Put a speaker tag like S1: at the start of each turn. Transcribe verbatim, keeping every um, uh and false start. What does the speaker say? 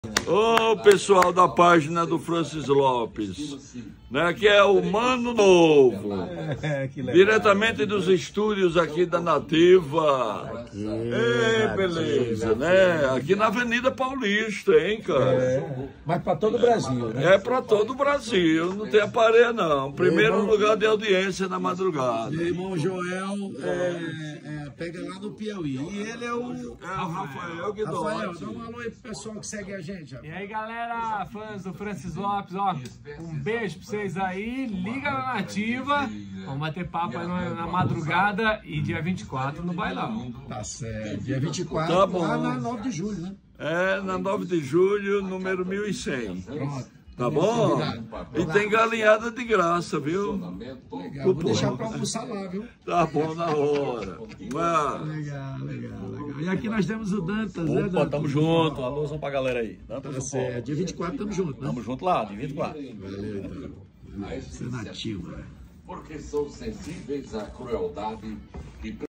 S1: Ô, pessoal da página do Francis Lopes, né, que é o Mano Novo,
S2: É, que legal.
S1: diretamente dos estúdios aqui da Nativa. É, beleza, né? Aqui na Avenida Paulista, hein, cara?
S2: É, mas para todo o Brasil, né?
S1: É pra todo o Brasil, não tem aparelho não. Primeiro lugar de audiência na madrugada.
S3: Meu irmão Joel é, é, pega lá no Piauí. E ele é o.
S1: É o Rafael que
S3: Rafael, dá um alô aí pro pessoal que segue a gente. Ó.
S4: E aí, galera, fãs do Francis Lopes, ó, um beijo pra vocês aí, liga na Nativa, vamos bater papo aí na, na madrugada e dia vinte e quatro no bailão.
S3: Tá certo. Dia vinte e quatro,
S1: Tá bom.
S3: lá na nove de julho, né?
S1: É, na nove de julho, número mil e cem.
S3: Pronto.
S1: Tá bom? E tem galinhada de graça, viu?
S3: Legal, vou deixar pra almoçar lá, viu?
S1: Tá bom na hora. Mas...
S3: Legal, legal, legal. E aqui nós temos o Dantas, né,
S5: Opa,
S3: Dantas?
S5: tamo junto. Alôzão pra galera aí. Dantas
S3: Tá
S5: do Paulo.
S3: certo. Dia vinte e quatro tamo junto, né?
S5: Tamo junto lá, de vinte e quatro.
S3: Valeu, então. Você é nativo, né?
S6: Porque são sensíveis à crueldade e